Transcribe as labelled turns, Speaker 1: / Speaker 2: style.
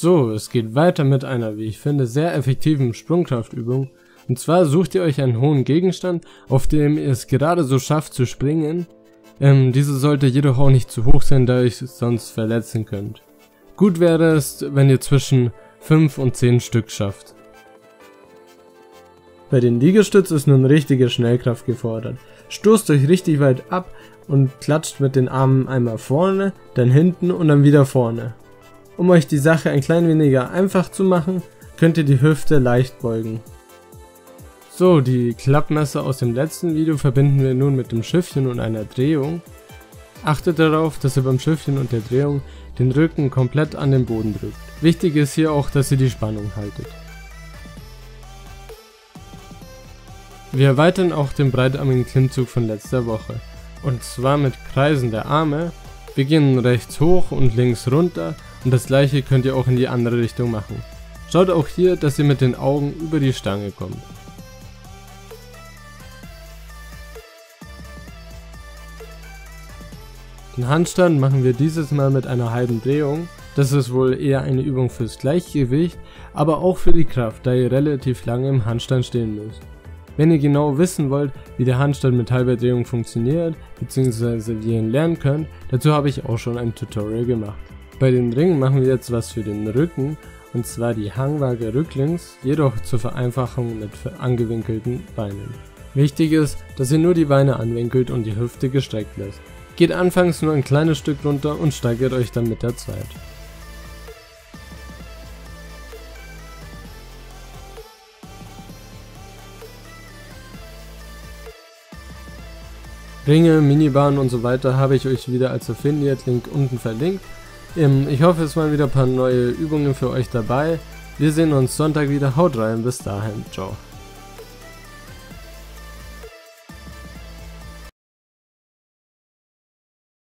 Speaker 1: So, es geht weiter mit einer, wie ich finde, sehr effektiven Sprungkraftübung. Und zwar sucht ihr euch einen hohen Gegenstand, auf dem ihr es gerade so schafft zu springen. Diese sollte jedoch auch nicht zu hoch sein, da ihr es sonst verletzen könnt. Gut wäre es, wenn ihr zwischen 5 und 10 Stück schafft. Bei den Liegestütz ist nun richtige Schnellkraft gefordert. Stoßt euch richtig weit ab und klatscht mit den Armen einmal vorne, dann hinten und dann wieder vorne. Um euch die Sache ein klein weniger einfach zu machen, könnt ihr die Hüfte leicht beugen. So, die Klappmesser aus dem letzten Video verbinden wir nun mit dem Schiffchen und einer Drehung. Achtet darauf, dass ihr beim Schiffchen und der Drehung den Rücken komplett an den Boden drückt. Wichtig ist hier auch, dass ihr die Spannung haltet. Wir erweitern auch den breitarmigen Klimmzug von letzter Woche. Und zwar mit Kreisen der Arme. Wir gehen rechts hoch und links runter und das gleiche könnt ihr auch in die andere Richtung machen. Schaut auch hier, dass ihr mit den Augen über die Stange kommt. Den Handstand machen wir dieses Mal mit einer halben Drehung. Das ist wohl eher eine Übung fürs Gleichgewicht, aber auch für die Kraft, da ihr relativ lange im Handstand stehen müsst. Wenn ihr genau wissen wollt, wie der Handstand mit halber Drehung funktioniert, bzw. wie ihr ihn lernen könnt, dazu habe ich auch schon ein Tutorial gemacht. Bei den Ringen machen wir jetzt was für den Rücken, und zwar die Hangwaage rücklings, jedoch zur Vereinfachung mit angewinkelten Beinen. Wichtig ist, dass ihr nur die Beine anwinkelt und die Hüfte gestreckt lässt. Geht anfangs nur ein kleines Stück runter und steigert euch dann mit der Zeit. Ringe, Minibahnen und so weiter habe ich euch wieder als Affiliate-Link unten verlinkt. Ich hoffe, es waren wieder ein paar neue Übungen für euch dabei. Wir sehen uns Sonntag wieder. Haut rein, bis dahin, ciao.